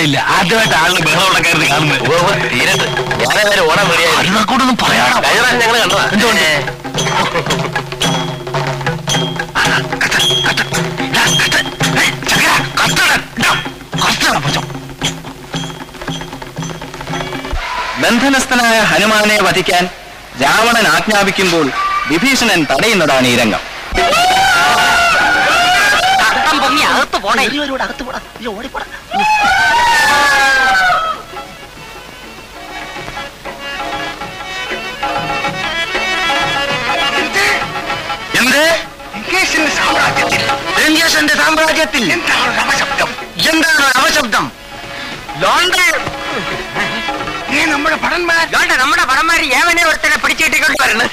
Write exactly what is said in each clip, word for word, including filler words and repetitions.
മനസ്സിലായില്ല. ആദ്യമായിട്ട് ആളിന് ബഹളമുള്ള കയറി കാണുന്നത്. തീരത്ത് ഞാനേതായാലും ഓടാൻ വരികയായിരുന്നു. അരുണാക്കൂടൊന്നും പറയാനോ കഴിഞ്ഞ ഞങ്ങൾ കണ്ടതാ. എന്തുകൊണ്ട് ബന്ധനസ്ഥനായ ഹനുമാനെ വധിക്കാൻ രാവണൻ ആജ്ഞാപിക്കുമ്പോൾ വിഭീഷണൻ തടയുന്നതാണ് ഈ രംഗം. അകത്ത് പോണേ, അകത്ത് പോടാ, ഓടിപ്പോടാ. എന്ത് സാമ്രാജ്യത്തിൽ രഞ്ജേഷന്റെ സാമ്രാജ്യത്തിൽ എന്താണ് അവശബ്ദം? എന്താണ് അവശബ്ദം? നമ്മുടെ ഭടന്മാർ നമ്മുടെ ഭടന്മാർ ഏവനെ ഒരുത്തനെ പിടിച്ചിട്ടിക്കൊണ്ട് വരുന്നു.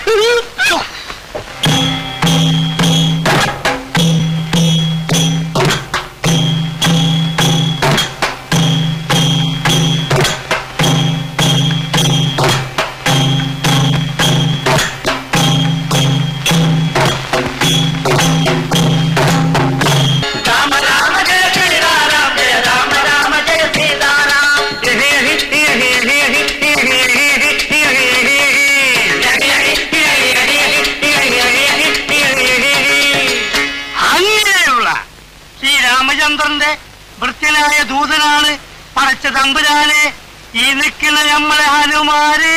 വൃത്യനായ ദൂതനാണ് പടച്ച തമ്പുരാനെ ഈ നിൽക്കുന്ന നമ്മളെ ഹനുമാരെ.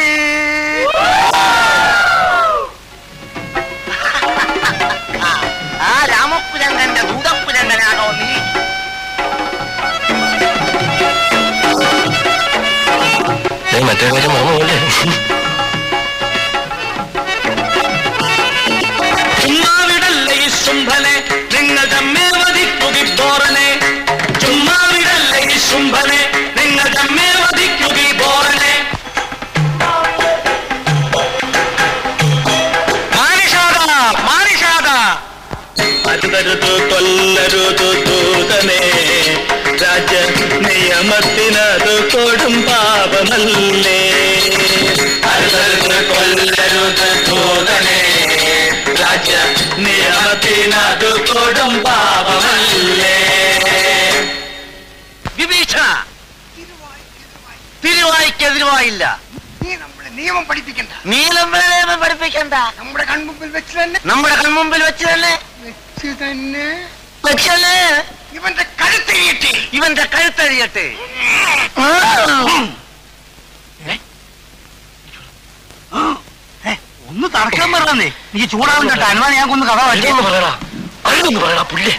ആ രാമപുരങ്കന്റെ ദൂതപുരങ്കനാണോ നീ? മറ്റേ കാര്യം മറന്നുപോലെ ചുമ്മാവിടല്ലേ ഈ ശുംഭനെ നിങ്ങൾ തമ്മേ വധിക്കുകോറനെ. ചുമ്മാവിടല്ലേ ഈ ശുംഭനെ നിങ്ങൾ തമ്മേ വധിക്കുകോറനെ. മാനിഷാദ മാനിഷാദ അരുതരുതു കൊല്ലരുതു ദൂതനെ. രാജ നിയമത്തിനതു കൊടും പാപമല്ലേ. അരുതരുതു കൊല്ലരുതു ദൂതനെ. രാജ നിയമത്തിനതു കൊടും പാപമല്ലേ. വിഭീഷണ തിരുവായിക്കെതിരുവായില്ല. നീ നമ്മളെ നിയമം പഠിപ്പിക്കണ്ട. നീ നമ്മളെ നിയമം പഠിപ്പിക്കണ്ട. നമ്മുടെ കൺമുമ്പിൽ വെച്ച് തന്നെ നമ്മുടെ കൺമുമ്പിൽ വെച്ച് തന്നെ വെച്ച് തന്നെ വെച്ചല്ലേ ഇവന്റെ കഴുത്തഴിയട്ടെ. ഇവന്റെ കഴുത്തഴിയട്ടെ. ഒന്ന് തർക്കം പറഞ്ഞേ. നീ ചൂടാവുന്ന ഹനുമാൻ ഞാൻ കൊന്ന് കഥ വഴിയൊന്ന് പറയടാ. അതൊന്ന് പറയടാ പുല്ലേ.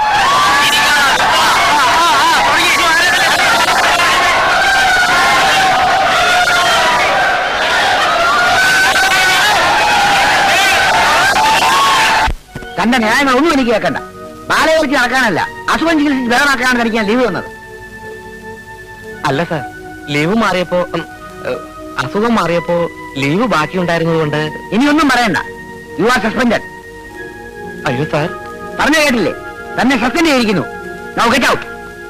തന്റെ ന്യായങ്ങൾ ഒന്നും എനിക്ക് കേൾക്കണ്ട. ബാലയെ നടക്കാനല്ല, അസുഖം ചികിത്സിച്ച് ബലമാക്കാനാണ് തനിക്ക് ലീവ് വന്നത്. അല്ല സാർ, ലീവ് മാറിയപ്പോ അസുഖം മാറിയപ്പോ ലീവ് ബാക്കി ഉണ്ടായിരുന്നത് കൊണ്ട് ഇനിയൊന്നും പറയണ്ട. You are suspended. അയ്യോ സാർ, പറഞ്ഞു കേട്ടില്ലേ? തന്നെ സസ്പെൻഡ് ചെയ്തിരിക്കുന്നു. Now get out.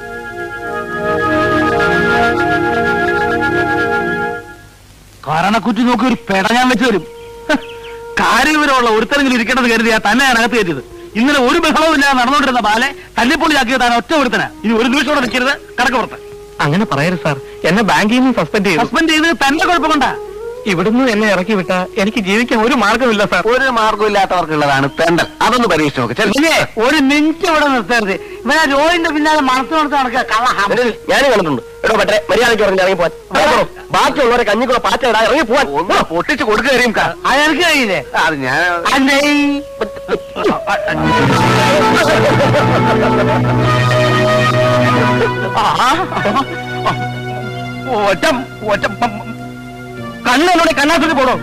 കാരണക്കുറ്റി നോക്കി ഒരു പെട ഞാൻ വെച്ച് തരും. കാര്യവിവരമുള്ള ഒരുത്തരെങ്കിലും ഇരിക്കണമെന്ന് കരുതിയാ തന്നെ ഞാൻ അകത്ത് കയറ്റിയത്. ഇന്നലെ ഒരു ബഹളവും ഇല്ലാതെ നടന്നുകൊണ്ടിരുന്ന ബാലെ തല്ലിപ്പൊളിയാക്കിയത് താൻ ഒറ്റ ഒരുത്തന. ഇനി ഒരു നിമിഷം കൂടെ നിൽക്കരുത്, കടക്ക് പുറത്ത്. അങ്ങനെ പറയരുത് സാർ, എന്നെ ബാങ്കിൽ നിന്ന് സസ്പെൻഡ് ചെയ്തു. സസ്പെൻഡ് ചെയ്ത് തന്റെ കുഴപ്പം കൊണ്ടാ. ഇവിടുന്ന് എന്നെ ഇറക്കി വിട്ടാ എനിക്ക് ജീവിക്കാൻ ഒരു മാർഗമില്ല സാർ. ഒരു മാർഗമില്ലാത്തവർക്കുള്ളതാണ് തെണ്ടൽ. അതൊന്ന് പരീക്ഷിച്ച് നോക്ക്. ഒരു മിനിറ്റ് ഇവിടെ നിർത്തരുത്. ഇവനെ രോഹിന്റെ പിന്നാലെ മനസ്സ് നടത്തി നടക്കുക കള്ള. ഞാൻ കണ്ടിട്ടുണ്ട്. എടോ പറ്റേ മര്യാദയ്ക്ക് പറഞ്ഞ് ഇറങ്ങി പോവാൻ. ബാക്കിയുള്ളവരെ കഞ്ഞിക്കുള്ള പാറ്റ ഇടാ ഇറങ്ങി പോവാൻ. ഒന്ന് പൊട്ടിച്ച് കൊടുക്കുക കഴിയും. അതെനിക്ക് കഴിയില്ലേ? അത് ഞാൻ ഒറ്റ ഒറ്റ കണ്ണോടെ കണ്ണാസുരി പോടോ.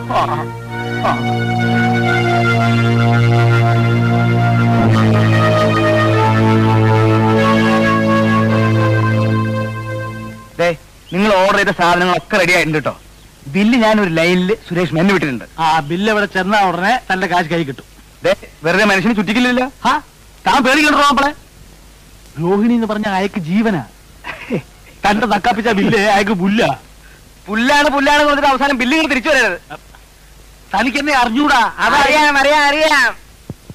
നിങ്ങൾ ഓർഡർ ചെയ്ത സാധനങ്ങളൊക്കെ റെഡി ആയിട്ടുണ്ട് കേട്ടോ. ബില്ല് ഞാൻ ഒരു ലൈനിൽ സുരേഷ് മെന്നു വിട്ടിട്ടുണ്ട്. ആ ബില്ല് ഇവിടെ ചെന്ന ഉടനെ തന്റെ കാശ് കൈ കിട്ടും. വെറുതെ മനുഷ്യന് ചുറ്റിക്കില്ല. ഹാ താൻ പേടിക്കണ്ടോ നമ്മളെ? രോഹിണി എന്ന് പറഞ്ഞ അയക്ക് ജീവനാ. തന്റെ തക്കാപ്പിച്ച ബില്ല് അയക്ക് പുല്ല. പുല്ലാണ് പുല്ലാണ് പറഞ്ഞിട്ട് അവസാനം ബില്ലുകൾ തിരിച്ചു വരരുത്. തനിക്ക് എന്നെ അറിഞ്ഞൂടാ. അതറിയാം അറിയാം അറിയാം.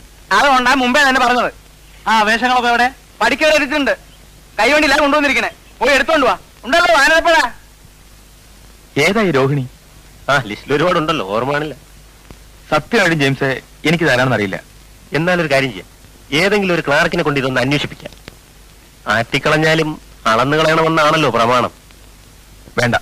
അതുകൊണ്ടാ മുമ്പേ തന്നെ പറഞ്ഞത്. ആ വേഷങ്ങളൊക്കെ എവിടെ? പഠിക്കാൻ എടുത്തിട്ടുണ്ട്. കൈവണ്ടിയിലാണ് കൊണ്ടുവന്നിരിക്കണേ. പോയി എടുത്തോണ്ട് വാ. ഉണ്ടല്ലോ വാനരപ്പഴ. ഏതായി രോഹിണി? ആ ലിസ്റ്റിൽ ഒരുപാടുണ്ടല്ലോ, ഓർമ്മയാണില്ല. സത്യമായിട്ടും ജെയിംസ് എനിക്ക് തരാണെന്ന് അറിയില്ല. എന്നാലൊരു കാര്യം ചെയ്യാം, ഏതെങ്കിലും ഒരു ക്ലാർക്കിനെ കൊണ്ട് ഇതൊന്ന് അന്വേഷിപ്പിക്കാം. ആറ്റിക്കളഞ്ഞാലും അളന്നു കളയണമെന്നാണല്ലോ പ്രമാണം. വേണ്ട,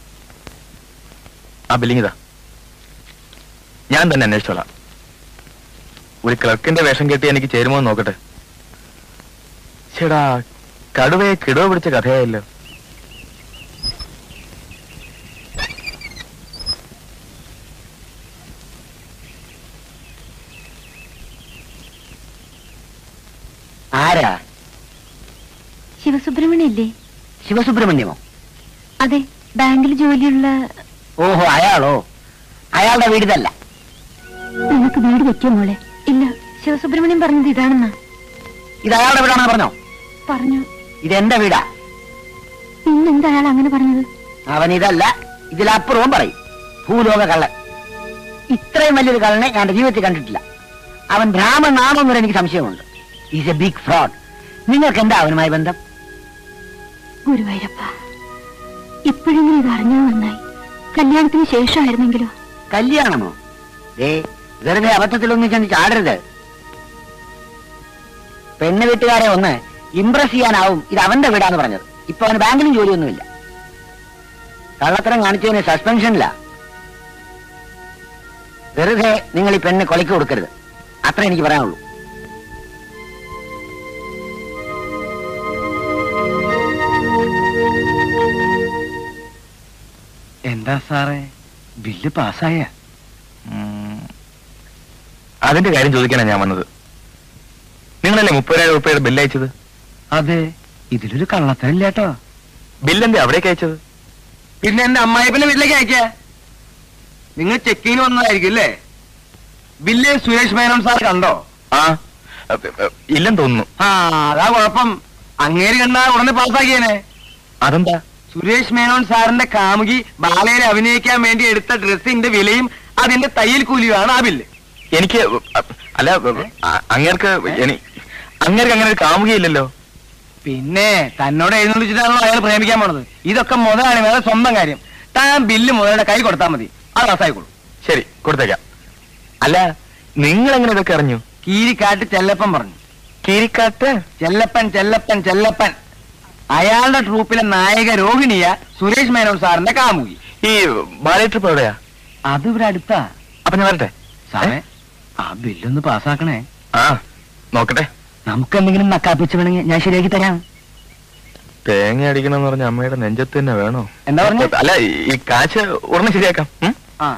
ആ ബില്ലിംഗ് ഇതാ, ഞാൻ തന്നെ അന്വേഷിച്ചോളാം. ഒരു ക്ലർക്കിന്റെ വേഷം കെട്ടി എനിക്ക് ചേരുമോ എന്ന് നോക്കട്ടെ. ചേടാ, കടുവയെ കിടവ പിടിച്ച കഥയായല്ലോ. ആരാ? ശിവസുബ്രഹ്മണ്യല്ലേ? ശിവസുബ്രഹ്മണ്യമോ? അതെ, ബാങ്കിൽ ജോലിയുള്ള. ഓഹോ, അയാളോ? അയാളുടെ വീട് ഇതല്ല. നിനക്ക് വീട് വെക്കോ മോളെ? ഇല്ല, ശിവസുബ്രഹ്മണ്യം പറഞ്ഞത് ഇതാണെന്നാ. ഇത് അയാളുടെ വീടാണെന്ന് പറഞ്ഞോ? പറഞ്ഞു. ഇതെന്റെ വീടാ. പിന്നെന്താ അയാൾ അങ്ങനെ പറഞ്ഞത്? അവൻ ഇതല്ല, ഇതിലപ്പുറവും പറയും. ഭൂലോക കള്ളൻ. ഇത്രയും വലിയൊരു കള്ളനെ ഞാൻ ജീവിതത്തിൽ കണ്ടിട്ടില്ല. അവൻ ഭ്രാമനാണോ എന്നൊരു എനിക്ക് സംശയമുണ്ട്. Is a big fraud. നിങ്ങൾക്ക് എന്താ അവനുമായി ബന്ധം? ഗുരുവായൂരപ്പ, ഇപ്പോഴെങ്കിലും ഇത് അറിഞ്ഞാൽ നന്നായി. കല്യാണത്തിന് ശേഷമായിരുന്നെങ്കിലോ? കല്യാണമോ? ഏ, വെറുതെ അബദ്ധത്തിലൊന്നും ചെന്ന് ചാടരുത്. പെണ്ണ് വീട്ടുകാരെ ഒന്ന് ഇംപ്രസ് ചെയ്യാനാവും ഇത് അവന്റെ വീടാന്ന് പറഞ്ഞത്. ഇപ്പൊ അവന് ബാങ്കിലും ജോലിയൊന്നുമില്ല. കള്ളത്തരം കാണിച്ചതിന് സസ്പെൻഷനില്ല. വെറുതെ നിങ്ങൾ ഈ പെണ്ണ് കൊലയ്ക്ക് കൊടുക്കരുത്, അത്ര എനിക്ക് പറയാനുള്ളൂ. എന്താ സാറേ, ബില്ല് പാസ്സായ? അതിന്റെ കാര്യം ചോദിക്കാനാണ് ഞാൻ വന്നത്. നിങ്ങളല്ലേ മുപ്പതിനായിരം രൂപയുടെ ബില്ല് അയച്ചത്? അതെ, ഇതിലൊരു കള്ളത്തരില്ല കേട്ടോ. ബില്ലെന്താ അവിടേക്ക് അയച്ചത്? പിന്നെ എന്റെ അമ്മായിപ്പന്റെ വീട്ടിലേക്ക് അയക്കാ. നിങ്ങൾ ചെക്കിങ്ങിന് വന്നതായിരിക്കും അല്ലേ? ബില്ല് സുരേഷ് മേനോൻ സാർ കണ്ടോ? ആ, ഇല്ലെന്ന് തോന്നുന്നു. ആ, അതാ കുഴപ്പം. അങ്ങേര് കണ്ടാ ഉടനെ പാസ്സാക്കിയേനെ. അതെന്താ? സുരേഷ് മേനോൻ സാറിന്റെ കാമുകി ബാലയിൽ അഭിനയിക്കാൻ വേണ്ടി എടുത്ത ഡ്രസ്സിന്റെ വിലയും അതിന്റെ തയ്യൽ കൂലിയുമാണ് ആ ബില്ല്. എനിക്ക് അല്ല, അങ്ങേർക്ക് അങ്ങേർക്ക് അങ്ങനെ ഒരു കാമുകയില്ലല്ലോ. പിന്നെ തന്നോട് എഴുന്നള്ളിച്ചിട്ടാണല്ലോ അയാൾ പ്രേമിക്കാൻ പോണത്. ഇതൊക്കെ മുതലാണ്, വേറെ സ്വന്തം കാര്യം. താൻ ബില്ല് മുതലുടെ കൈ കൊടുത്താൽ മതി, അത് പാസ്സായിക്കോളൂ. ശരി, കൊടുത്തേക്കാം. അല്ല, നിങ്ങൾ എങ്ങനെ ഇതൊക്കെ അറിഞ്ഞു? കീരിക്കാട്ട് ചെല്ലപ്പൻ പറഞ്ഞു. കീരിക്കാട്ട് ചെല്ലപ്പൻ ചെല്ലപ്പൻ ചെല്ലപ്പൻ അയാളുടെ ട്രൂപ്പിലെ നായിക രോഹിണിയ സുരേഷ് മേനോൻ സാറിന്റെ കാമുകി. ഈ ബാലേ ട്രിപ്പ് എവിടെയാ? അത് ഇവിടെ അടുത്താ. അപ്പൊ ഞാൻ വരട്ടെ സാറേ, ആ ബില്ലൊന്ന് പാസ്സാക്കണേ. ആ, നോക്കട്ടെ. നമുക്ക് എന്തെങ്കിലും നക്കാപ്പിച്ച് വേണമെങ്കിൽ ഞാൻ ശരിയാക്കി തരാം. തേങ്ങ അടിക്കണം എന്ന് പറഞ്ഞ അമ്മയുടെ നെഞ്ചത്ത് തന്നെ വേണോ? എന്താ പറഞ്ഞ? അല്ല, ഈ കാശ് ഉടനെ ശരിയാക്കാം. ആ,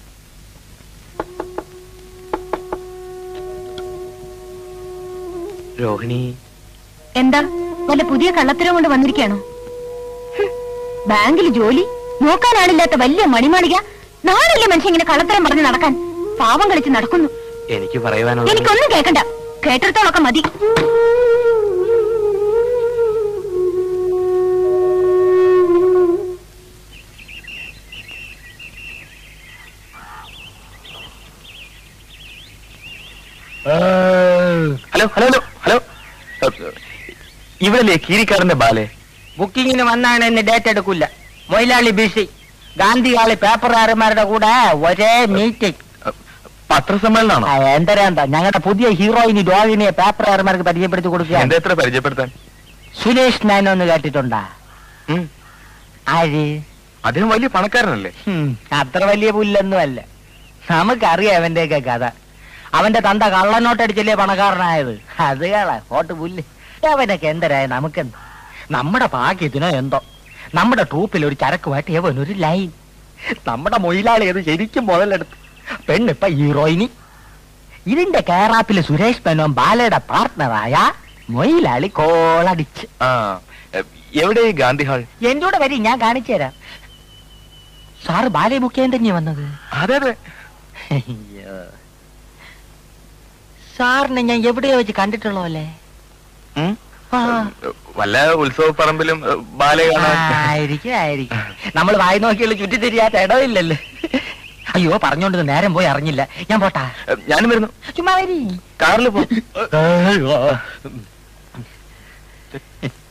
രോഹിണി എന്താ വല്ല പുതിയ കള്ളത്തരം കൊണ്ട് വന്നിരിക്കുകയാണോ? ബാങ്കിൽ ജോലി, നോക്കാനാളില്ലാത്ത വലിയ മണിമാളിക. നാളല്ലേ മനുഷ്യൻ ഇങ്ങനെ കള്ളത്തരം പറഞ്ഞ് നടക്കാൻ? പാവം കളിച്ച് നടക്കുന്നു. എനിക്ക് പറയുവാനോ? എനിക്കൊന്നും കേൾക്കണ്ട, കേട്ടിടത്തോളൊക്കെ മതി. ഹലോ ഹലോ ഹലോ ഹലോ ഇവിടല്ലേ കീരിക്കാടിന്റെ ബാലെ? ബുക്കിങ്ങിന് വന്നാണ് എന്നെ ഡേറ്റ് എടുക്കില്ല. മൊയിലാളി ബിസി. ഗാന്ധികാളി പേപ്പറുകാരന്മാരുടെ കൂടെ ഒരേ മീറ്റിംഗ്. പത്രസമ്മേളനാണോ? എന്തരാന്താ, ഞങ്ങളുടെ പുതിയ ഹീറോയിനി രോഹിണിയെ പേപ്പറുകാരന്മാർക്ക് പരിചയപ്പെടുത്തി കൊടുക്കുക. എന്താ എത്ര പരിചയപ്പെടുത്താൻ? സുരേഷ് മേനോന്ന് കേട്ടിട്ടുണ്ടാ? ആര്? അദ്ദേഹം വലിയ പണക്കാരനല്ലേ? അത്ര വലിയ പുല്ലൊന്നും അല്ല. നമുക്കറിയാം അവന്റെയൊക്കെ കഥ. അവന്റെ തന്ത കള്ളനോട്ടടിച്ചല്ലേ പണക്കാരനായത്. അത് കള ഓട്ട് പുല്ല്. അവനൊക്കെ എന്തരായ നമുക്കെന്ത്? നമ്മുടെ ഭാഗ്യത്തിനോ എന്തോ നമ്മുടെ ട്രൂപ്പിൽ ഒരു ചരക്കുമായിട്ട് എവനൊരു ലൈൻ. നമ്മുടെ മൊയിലാളി അത് ശരിക്കും മുതലെടുത്ത്. പെണ്ണിപ്പ ഹീറോയിനി. ഇതിന്റെ കേറാപ്പില് സുരേഷ് മേനോൻ ബാലയുടെ പാർട്ട്ണറായ മൊയിലാളി കോളടിച്ച്. ആ, എവിടെ ഗാന്ധി ഹാൾ? എന്റെ കൂടെ വരി, ഞാൻ കാണിച്ചു തരാം. സാറ് ബാലയെ ബുക്ക് ചെയ്യാൻ തന്നെയാ വന്നത്? അതെ അതെ. സാറിനെ ഞാൻ എവിടെയോ വെച്ച് കണ്ടിട്ടുള്ളോ അല്ലേ? വല്ല ഉത്സവ പറമ്പിലും ബാലെ ആയിരിക്കും ആയിരിക്കും. നമ്മൾ വായി നോക്കിയുള്ള ചുറ്റി തിരിയാത്ത ഇടമില്ലല്ലേ. അയ്യോ, പറഞ്ഞോണ്ട് നേരം പോയി അറിഞ്ഞില്ല. ഞാൻ പോട്ടാ. ഞാനും വരുന്നു. ചുമ്മാ വരി. കാറിൽ പോ.